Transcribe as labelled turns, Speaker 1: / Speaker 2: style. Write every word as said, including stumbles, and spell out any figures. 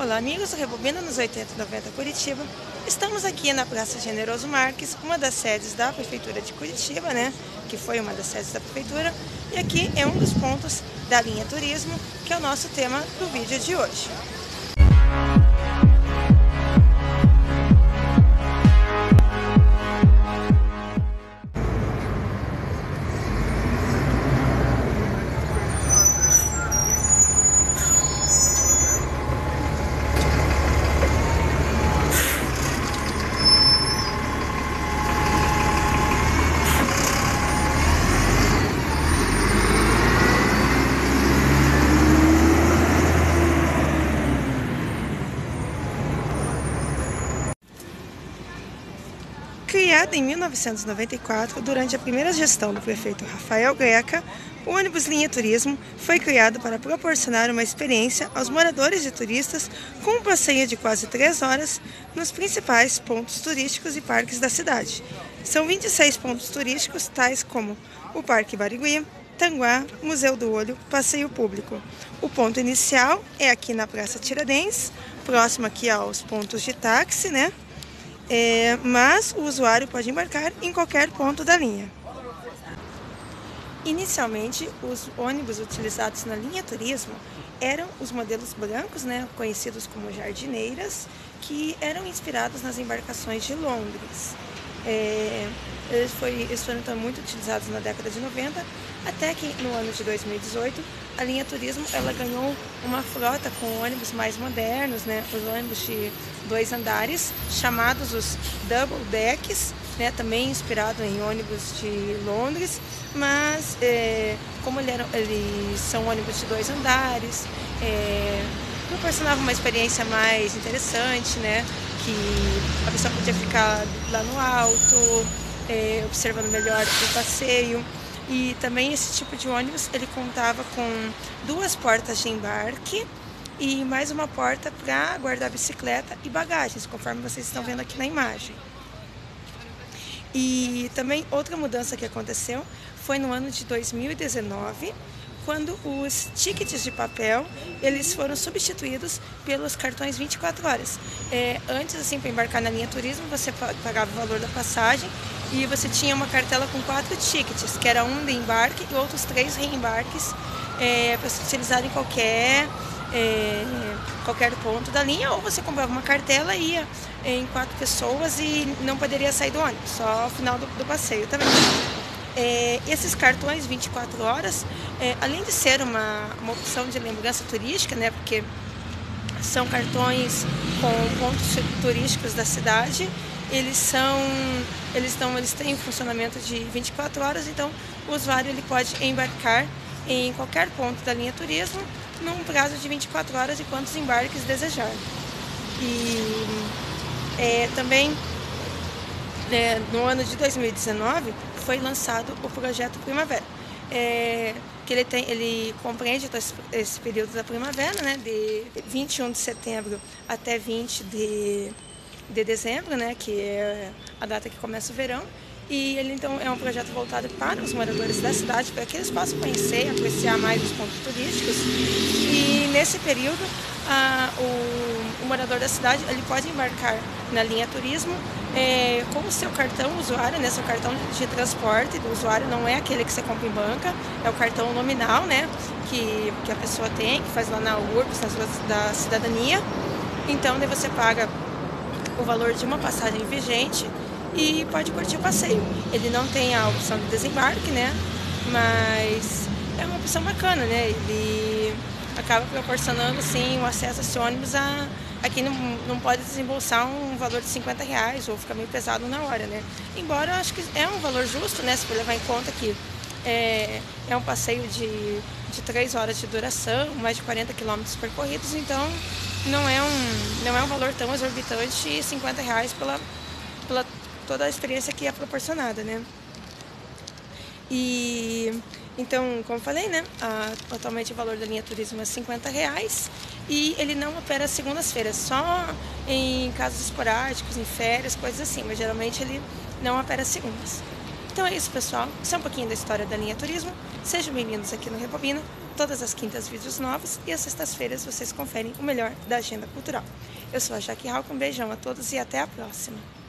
Speaker 1: Olá amigos do Rebobina nos oitenta e noventa Curitiba. Estamos aqui na Praça Generoso Marques, uma das sedes da Prefeitura de Curitiba, né? Que foi uma das sedes da Prefeitura. E aqui é um dos pontos da linha Turismo, que é o nosso tema do vídeo de hoje. Criada em mil novecentos e noventa e quatro, durante a primeira gestão do prefeito Rafael Greca, o ônibus Linha Turismo foi criado para proporcionar uma experiência aos moradores e turistas com um passeio de quase três horas nos principais pontos turísticos e parques da cidade. São vinte e seis pontos turísticos, tais como o Parque Barigui, Tanguá, Museu do Olho, Passeio Público. O ponto inicial é aqui na Praça Tiradentes, próximo aqui aos pontos de táxi, né? É, mas o usuário pode embarcar em qualquer ponto da linha. Inicialmente, os ônibus utilizados na linha Turismo eram os modelos brancos, né, conhecidos como jardineiras, que eram inspirados nas embarcações de Londres. É, eles, foi, eles foram então muito utilizados na década de noventa, até que no ano de dois mil e dezoito a linha Turismo ela ganhou uma frota com ônibus mais modernos, né, os ônibus de dois andares, chamados os Double Decks, né, também inspirado em ônibus de Londres, mas é, como ele era, eles são ônibus de dois andares, é, proporcionava uma experiência mais interessante, né, que a pessoa podia ficar lá no alto, é, observando melhor o passeio. E também esse tipo de ônibus ele contava com duas portas de embarque e mais uma porta para guardar bicicleta e bagagens, conforme vocês estão vendo aqui na imagem. E também outra mudança que aconteceu foi no ano de dois mil e dezenove, quando os tickets de papel eles foram substituídos pelos cartões vinte e quatro horas. É, antes, assim, para embarcar na linha Turismo, você pagava o valor da passagem e você tinha uma cartela com quatro tickets, que era um de embarque e outros três reembarques é, para se utilizar em qualquer, é, qualquer ponto da linha, ou você comprava uma cartela e ia em quatro pessoas e não poderia sair do ônibus, só ao final do, do passeio também. É, esses cartões vinte e quatro horas, é, além de ser uma, uma opção de lembrança turística, né, porque são cartões com pontos turísticos da cidade, eles são, eles estão, eles têm um funcionamento de vinte e quatro horas, então o usuário ele pode embarcar em qualquer ponto da linha Turismo num prazo de vinte e quatro horas e quantos embarques desejar. E é, também é, no ano de dois mil e dezenove foi lançado o projeto Primavera, é, que ele, tem, ele compreende esse, esse período da primavera, né, de vinte e um de setembro até vinte de dezembro, né, que é a data que começa o verão. E ele então é um projeto voltado para os moradores da cidade, para que eles possam conhecer, apreciar mais os pontos turísticos. E nesse período, a, o, o morador da cidade ele pode embarcar na linha Turismo é, com o seu cartão usuário, né, seu cartão de transporte do usuário, não é aquele que você compra em banca, é o cartão nominal, né, que, que a pessoa tem, que faz lá na URBS, nas ruas da cidadania. Então, daí você paga o valor de uma passagem vigente e pode curtir o passeio. Ele não tem a opção de desembarque, né? Mas é uma opção bacana, né? Ele acaba proporcionando, assim, o acesso a esse ônibus a, a quem não, não pode desembolsar um valor de cinquenta reais ou fica meio pesado na hora, né? Embora eu acho que é um valor justo, né? Se for levar em conta que é, é um passeio de, de três horas de duração, mais de quarenta quilômetros percorridos, então não é um, não é um valor tão exorbitante e cinquenta reais pela, pela toda a experiência que é proporcionada, né? E então, como falei, né, a, atualmente o valor da linha Turismo é cinquenta reais e ele não opera segundas-feiras, só em casos esporádicos, em férias, coisas assim, mas geralmente ele não opera segundas. Então é isso, pessoal. Isso é um pouquinho da história da linha Turismo. Sejam bem-vindos aqui no Rebobina. Todas as quintas vídeos novos e às sextas-feiras vocês conferem o melhor da agenda cultural. Eu sou a Jaque Rauco, um beijão a todos e até a próxima.